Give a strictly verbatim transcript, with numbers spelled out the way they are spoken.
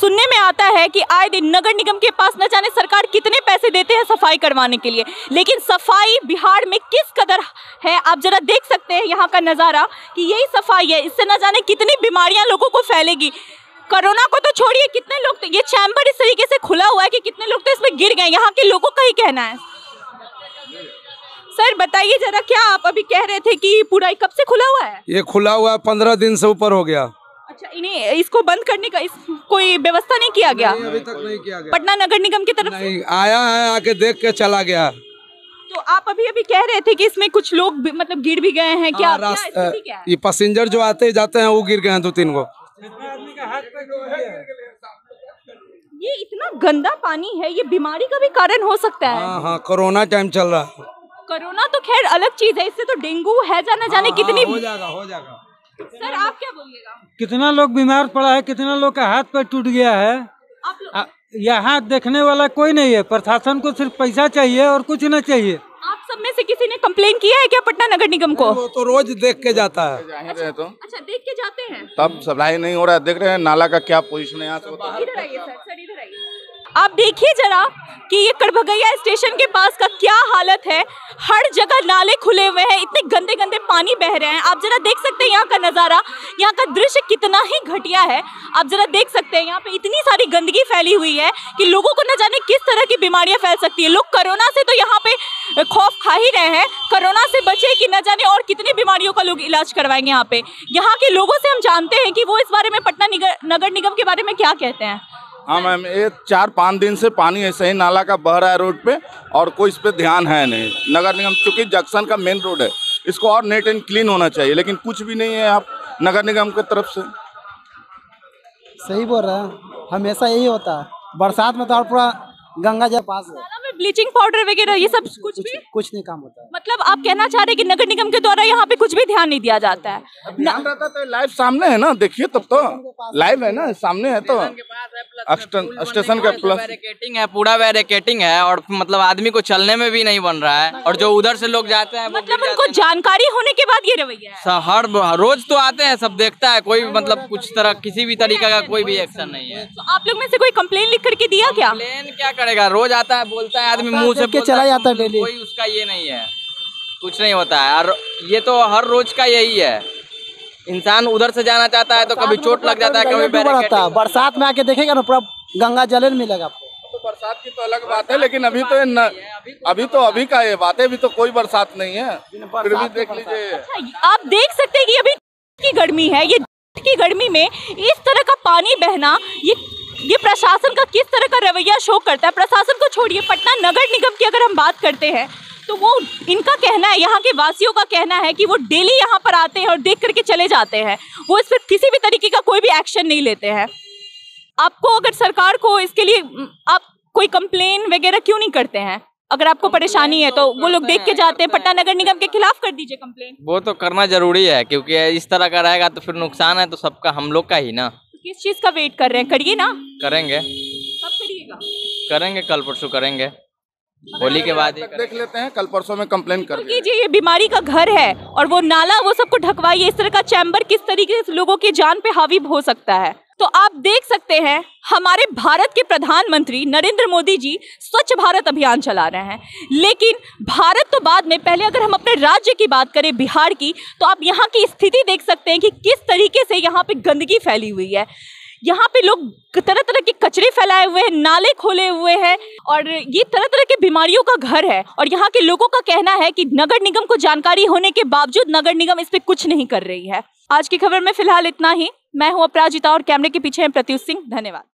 सुनने में आता है कि आए दिन नगर निगम के पास न जाने सरकार कितने पैसे देते हैं सफाई करवाने के लिए, लेकिन सफाई बिहार में किस कदर है आप जरा देख सकते हैं यहाँ का नज़ारा कि यही सफाई है, इससे न जाने कितनी बीमारियां लोगों को फैलेगी। कोरोना को तो छोड़िए, कितने लोग तो ये चैम्बर इस तरीके से खुला हुआ है कि कितने लोग तो इसमें गिर गए, यहाँ के लोगों का ही कहना है। सर बताइए जरा, क्या आप अभी कह रहे थे कि पूरा कब से खुला हुआ है? ये खुला हुआ है पंद्रह दिन से ऊपर हो गया। अच्छा, इन्हें इसको बंद करने का इस कोई व्यवस्था नहीं किया गया? नहीं, अभी तक नहीं किया गया। पटना नगर निगम की तरफ नहीं आया है, आके देख के चला गया। तो आप अभी अभी कह रहे थे कि इसमें कुछ लोग भी, मतलब गिर भी गए हैं क्या? क्या स्थिति क्या है? ये पैसेंजर जो आते जाते हैं वो गिर गए हैं दो तीन को। ये इतना गंदा पानी है, ये बीमारी का भी कारण हो सकता है। हाँ हाँ, कोरोना टाइम चल रहा है। कोरोना तो खैर अलग चीज है, इससे तो डेंगू है जाना जाने हाँ, कितनी। हो जाएगा हो जाएगा। सर आप क्या बोलिएगा? कितना लोग बीमार पड़ा है, कितना लोग का हाथ पैर टूट गया है। आप लोग यहाँ देखने वाला कोई नहीं है, प्रशासन को सिर्फ पैसा चाहिए और कुछ न चाहिए। आप सब में से किसी ने कंप्लेन किया है क्या पटना नगर निगम को? वो तो रोज देख के जाता है। अच्छा, तो अच्छा देख के जाते हैं, तब सप्लाई नहीं हो रहा है। देख रहे हैं नाला का क्या पोजीशन है यहाँ से। इधर आइए सर, सर इधर आइए। आप देखिए जरा कि ये करभगैया स्टेशन के पास का क्या हालत है। हर जगह नाले खुले हुए हैं, इतने गंदे गंदे पानी बह रहे हैं। आप जरा देख सकते हैं यहाँ का नज़ारा, यहाँ का दृश्य कितना ही घटिया है। आप जरा देख सकते हैं यहाँ पे इतनी सारी गंदगी फैली हुई है कि लोगों को न जाने किस तरह की बीमारियां फैल सकती है। लोग कोरोना से तो यहाँ पे खौफ खा ही रहे हैं, कोरोना से बचे कि न जाने और कितनी बीमारियों का लोग इलाज करवाएंगे। यहाँ पे यहाँ के लोगों से हम जानते हैं कि वो इस बारे में पटना नगर निगम के बारे में क्या कहते हैं। हाँ मैम, ये चार पाँच दिन से पानी ऐसे ही नाला का बह रहा है रोड पे और कोई इस पे ध्यान है नहीं। नगर निगम चूँकि जंक्शन का मेन रोड है, इसको और नीट एंड क्लीन होना चाहिए, लेकिन कुछ भी नहीं है आप नगर निगम की तरफ से। सही बोल रहे हैं, हमेशा यही होता है। बरसात में तो और पूरा गंगा जल पास है, ब्लीचिंग पाउडर वगैरह ये सब कुछ, कुछ भी कुछ नहीं काम होता है। मतलब आप कहना चाह रहे हैं कि नगर निगम के द्वारा यहाँ पे कुछ भी ध्यान नहीं दिया जाता है। ध्यान रहता तो लाइव सामने है ना, देखिए तब तो लाइव है ना, सामने है तो स्टेशन का प्लस बैरिकेटिंग है, पूरा बैरिकेटिंग है और मतलब आदमी को चलने में भी नहीं बन रहा है। और जो उधर से लोग जाते हैं मतलब उनको जानकारी होने के बाद ये रवैया है। हर रोज तो आते हैं, सब देखता है, कोई मतलब कुछ तरह किसी भी तरीका का कोई भी एक्शन नहीं है। तो आप लोग में से कोई कंप्लेन लिख करके दिया क्या? कंप्लेन क्या करेगा, रोज आता है बोलता है आदमी, मुंह से के चला जाता है डेली, कोई उसका ये नहीं है, कुछ नहीं होता है। और ये तो हर रोज का यही है, इंसान उधर से जाना चाहता है तो कभी चोट लग जाता है, कभी बैरिकेटिंग। बरसात में आके देखेगा ना पूरा गंगा जल मिलेगा आपको। तो बरसात की तो अलग बात है, लेकिन अभी तो न, अभी तो अभी का ये बात है, अभी तो कोई बरसात नहीं है, फिर भी देख लीजिए। अच्छा, आप देख सकते हैं कि अभी की गर्मी है, ये की गर्मी में इस तरह का पानी बहना, ये ये प्रशासन का किस तरह का रवैया शो करता है। प्रशासन को छोड़िए, पटना नगर निगम की अगर हम बात करते हैं तो वो इनका कहना है, यहाँ के वासियों का कहना है कि वो डेली यहाँ पर आते हैं और देख करके चले जाते हैं, वो इस पर किसी भी तरीके का कोई भी एक्शन नहीं लेते हैं। आपको अगर सरकार को इसके लिए आप कोई कंप्लेन वगैरह क्यों नहीं करते हैं? अगर आपको परेशानी है तो वो लोग देख के जाते हैं, पटना नगर निगम के खिलाफ कर दीजिए कंप्लेन। वो तो करना जरूरी है, क्योंकि इस तरह का रहेगा तो फिर नुकसान है तो सबका, हम लोग का ही ना। किस चीज का वेट कर रहे हैं? करिए ना। करेंगे। कब करिएगा? करेंगे, कल परसों करेंगे, होली के बाद देख लेते हैं, कल परसों में कंप्लेन कर कीजिए। ये बीमारी का घर है और वो नाला वो सबको ढकवाइए। इस तरह का चैम्बर किस तरीके से लोगों की जान पे हावी हो सकता है। तो आप देख सकते हैं हमारे भारत के प्रधानमंत्री नरेंद्र मोदी जी स्वच्छ भारत अभियान चला रहे हैं, लेकिन भारत तो बाद में, पहले अगर हम अपने राज्य की बात करें बिहार की, तो आप यहाँ की स्थिति देख सकते हैं कि किस तरीके से यहाँ पे गंदगी फैली हुई है। यहाँ पे लोग तरह तरह के कचरे फैलाए हुए हैं, नाले खोले हुए हैं और ये तरह तरह के बीमारियों का घर है। और यहाँ के लोगों का कहना है कि नगर निगम को जानकारी होने के बावजूद नगर निगम इस पे कुछ नहीं कर रही है। आज की खबर में फिलहाल इतना ही। मैं हूँ अपराजिता और कैमरे के पीछे है प्रत्युष सिंह। धन्यवाद।